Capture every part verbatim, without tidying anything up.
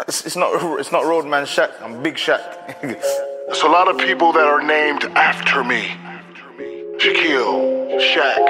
It's, it's not it's not Roadman Shaq, I'm Big Shaq. There's a lot of people that are named after me. Shaquille, Shaq.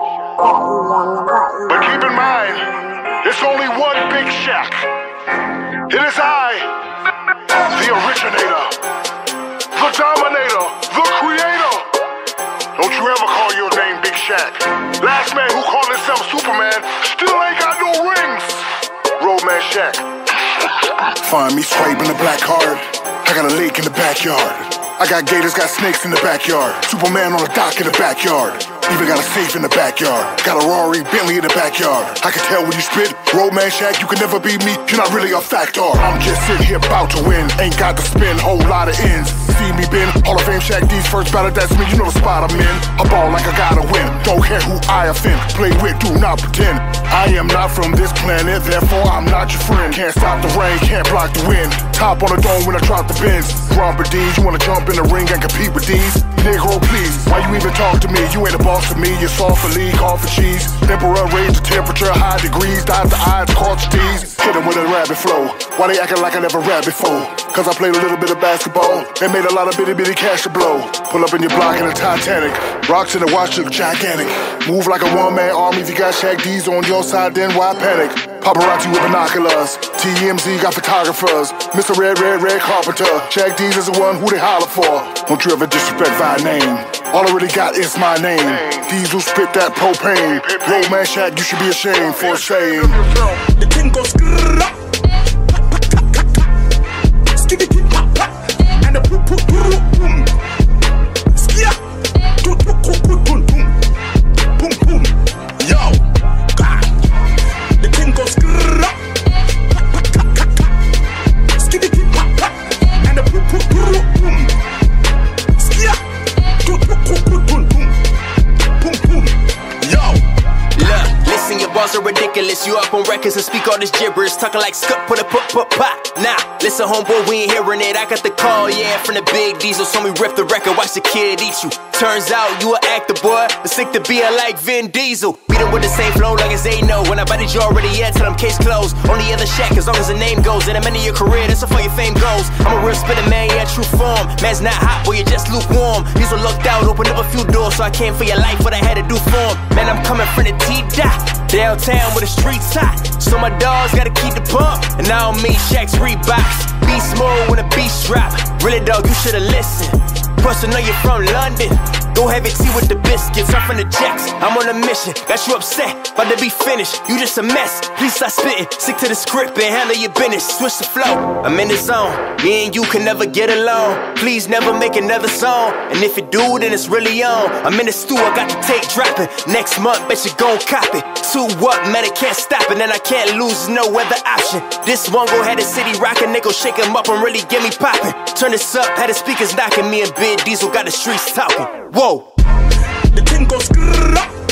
But keep in mind, it's only one Big Shaq. It is I, the originator, the dominator, the creator. Don't you ever call your name Big Shaq. Last man who called himself Superman still ain't got no rings. Roadman Shaq. Find me swiping the black card. I got a lake in the backyard. I got gators, got snakes in the backyard. Superman on a dock in the backyard. Even got a safe in the backyard. Got a Rari Bentley in the backyard. I can tell when you spit, Roadman Shaq, you can never beat me. You're not really a factor. I'm just sitting here about to win. Ain't got to spin, whole lot of ends. See me been Hall of Fame Shaq D's first battle, that's me. You know the spot I'm in. I ball like I gotta win. Don't care who I offend. Play with, do not pretend. I am not from this planet, therefore I'm not your friend. Can't stop the rain, can't block the wind. Top on the dome when I drop the bins. Romper D's, you wanna jump in the ring and compete with these? Negro, please, why you even talk to me? You ain't a boss to me, you're soft for league, hard for cheese. Emperor, raise the temperature, high degrees. Dot the I's, cross the T's. Hit him with a rabbit flow. Why they acting like I never rap before? Cause I played a little bit of basketball and made a lot of bitty bitty cash to blow. Pull up in your block in a Titanic. Rocks in the watch look gigantic. Move like a one-man army. If you got Shaq D's on your side, then why panic? Paparazzi with binoculars. T M Z got photographers. Mister Red, Red, Red Carpenter. Shaq D's is the one who they holler for. Don't you ever disrespect my name. All I really got is my name. Diesel spit that propane. Roadman Shaq, you should be ashamed for saying the thing goes grrrr. Skitty kit pop pop. And the poop poop boom. Skia. Toot toot toot toot boom boom. Boom boom. Yo. God. The thing goes grrrr. Skitty kit pop pop. And the poop poop boom. Skia. Toot toot toot toot boom boom. Boom boom. Yo. Look, listen, your bars are ridiculous. You up on records and speak all this gibberish, talking like scut, put a put put pop. Nah, listen, homeboy, we ain't hearing it. I got the call, yeah, from the Big Diesel. So me rip the record, watch the kid eat you. Turns out you a actor, boy, but sick to be a like Vin Diesel. Beat him with the same flow like as they know. When I bodied you already, yeah, tell them case closed. Only other Shaq, as long as the name goes. And I'm into your career, that's how far your fame goes. I'm a real spitter, man, yeah, true form. Man's not hot, boy, you're just lukewarm. Diesel looked out, opened up a few doors, so I came for your life, what I had to do for him. Man, I'm coming from the T-Dot. Downtown where the streets hot. So my dogs gotta keep the pump. And I don't mean Shaq's Reeboks. Beast mode when the beats drop. Really dog, you should've listened. Plus I know you're from London. Go have your tea with the biscuits. I'm from the Jacks, I'm on a mission. Got you upset, about to be finished. You just a mess, please stop spitting. Stick to the script and handle your business. Switch the flow, I'm in the zone. Me and you can never get along. Please never make another song. And if you do, then it's really on. I'm in the stew, I got the tape dropping. Next month, bet you gon' cop it. Two up, man, it can't stop it. And I can't lose, no other option. This one go had the city rockin'. They go shake 'em up and really get me poppin'. Turn this up, had the speakers knocking. Me and Big Diesel got the streets talking. Whoa. The thing goes grrrr.